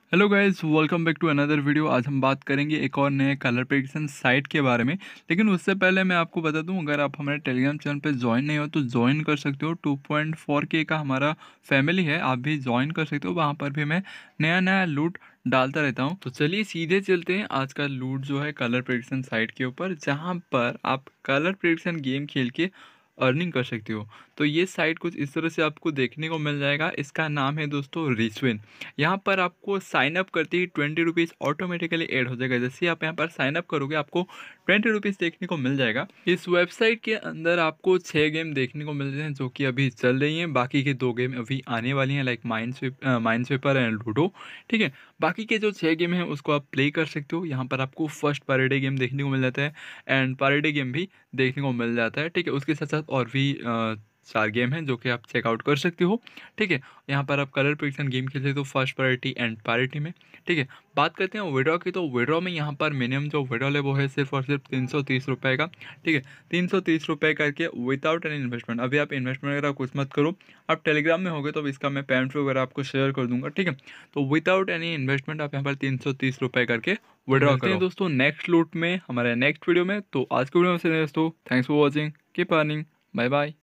Hello guys, welcome back to another video. आज हम बात करेंगे एक और नए कलर प्रेडिक्शन साइट के बारे में। लेकिन उससे पहले मैं आपको बता दूं, अगर आप हमारे टेलीग्राम चैनल पे ज्वाइन नहीं हो तो ज्वाइन कर सकते हो। 2.4K का हमारा फैमिली है, आप भी ज्वाइन कर सकते हो। वहाँ पर भी मैं नया नया लूट डालता रहता हूँ। तो चलिए सीधे चलते हैं आज का लूट जो है कलर प्रेडिक्शन साइट के ऊपर, जहाँ पर आप कलर प्रेडिक्शन गेम खेल के अर्निंग कर सकते हो। तो ये साइट कुछ इस तरह से आपको देखने को मिल जाएगा। इसका नाम है दोस्तों रिचविन। यहाँ पर आपको साइन अप करते ही 20 रुपीज़ ऑटोमेटिकली ऐड हो जाएगा। जैसे ही आप यहाँ पर साइन अप करोगे आपको 20 रुपीज़ देखने को मिल जाएगा। इस वेबसाइट के अंदर आपको 6 गेम देखने को मिल रहे हैं जो कि अभी चल रही हैं। बाकी के 2 गेम अभी आने वाली हैं, लाइक माइनस्वीपर एंड लूडो। ठीक है, बाकी के जो 6 गेम हैं उसको आप प्ले कर सकते हो। यहाँ पर आपको फर्स्ट पर डे गेम देखने को मिल जाता है एंड पर डे गेम भी देखने को मिल जाता है। ठीक है, उसके साथ साथ और भी 4 गेम हैं जो कि आप चेकआउट कर सकते हो। ठीक है, यहाँ पर आप कलर प्रेडिक्शन गेम खेलते हो फर्स्ट प्रायोरिटी एंड प्रायोरिटी में। ठीक है, बात करते हैं विड्रॉ की। तो विड्रॉ में यहाँ पर मिनिमम जो विड्रॉल है वो है सिर्फ और सिर्फ 330 रुपये का। ठीक है, 330 रुपये करके विदाउट एनी इन्वेस्टमेंट। अभी आप इन्वेस्टमेंट वगैरह कुछ मत करो। आप टेलीग्राम में होगे तो इसका मैं पेमेंट वगैरह आपको शेयर कर दूंगा। ठीक है, तो विदाउट एनी इन्वेस्टमेंट आप यहाँ पर 330 रुपये करके विड्रॉ करते हैं दोस्तों नेक्स्ट लूट में, हमारे नेक्स्ट वीडियो में। तो आज के वीडियो में से दोस्तों, thanks for watching, keep earning, bye bye.